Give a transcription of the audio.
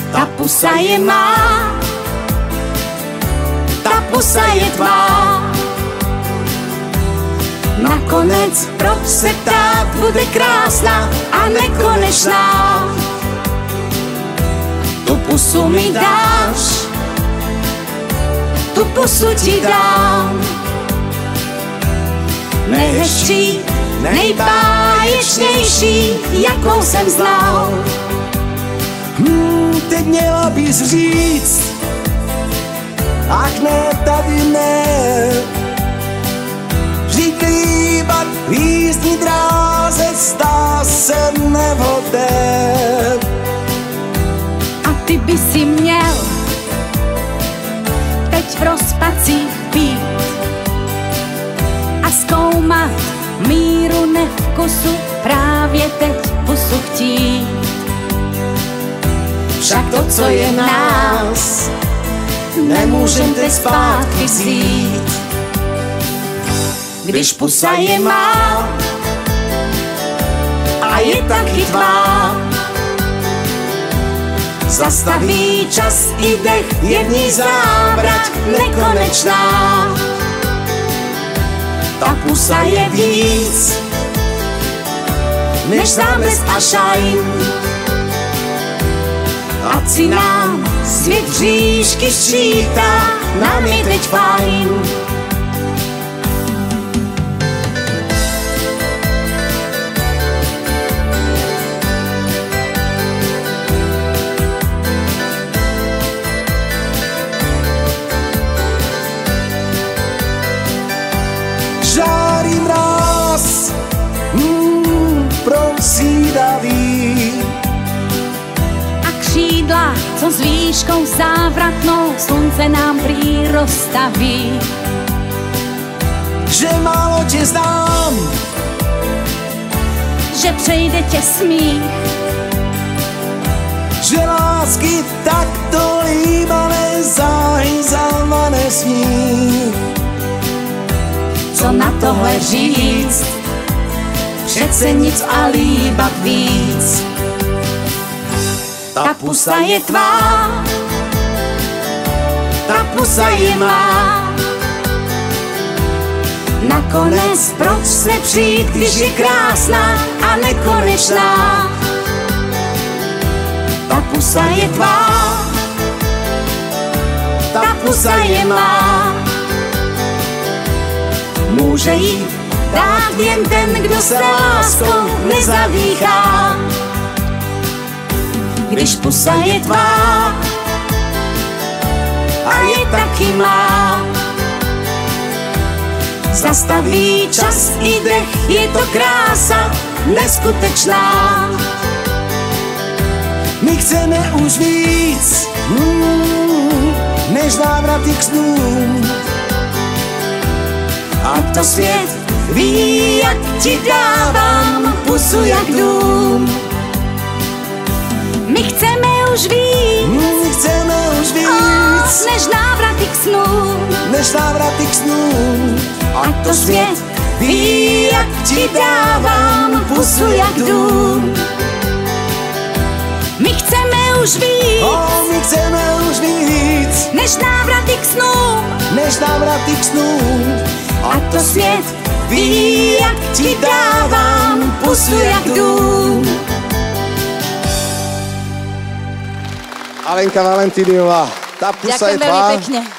Ta pusa je má, ta pusa je tvá. Nakonec proč se ptát, bude krásná a nekonečná. Tu pusu mi dáš, tu pusu ti dám. Nejhezčí, nejbáječnější, jakou jsem znal. Teď měla bys říct, ach ne, tady ne. Vždyť líbat v jízdní dráze stá se nevhodné. A ty by si měl teď v rozpacích být a zkoumat míru nevkusu, právě teď pusu chtít. Však to, co je nás, nemůžem teď zpátky vzít. Když pusa je má a je taky tvá, zastaví čas i dech, je v ní závrať nekonečná. Ta pusa je víc než zámes a šajn. Ať si nám svět říšky sčítá, nám je teď fajn. Žárý mráz, prosídavý. A křídla, co s výškou závratnou slunce nám prý rozstaví. Že málo tě znám, že přejde tě smích, že lásky takto líbané záhy zalmané sní. Co na tohle říct, přece nic a líbat víc. Ta pusa je tvá, ta pusa je má. Nakonec proč se přijít, když je krásná a nekonečná. Ta pusa je tvá, ta pusa je má. Může jí dát jen ten, kdo se láskou nezadýchá. Když pusa je tvá a je taky má, zastaví čas i dech, je to krása neskutečná. My chceme už víc, než návraty k snům. A to svět ví, jak ti dávám pusu jak dům. My chceme už víc, než návraty k snům. Než návraty k snům. A to svět ví, jak ti dávám pusu jak dům. My chceme už víc, my chceme už víc, než návraty k snům. Než návraty k snům. A to svět ví, jak ti dávám pusu jak dům. Alenka Valentiniová, tá pusa je tvá. Ďakujem veľmi pekne.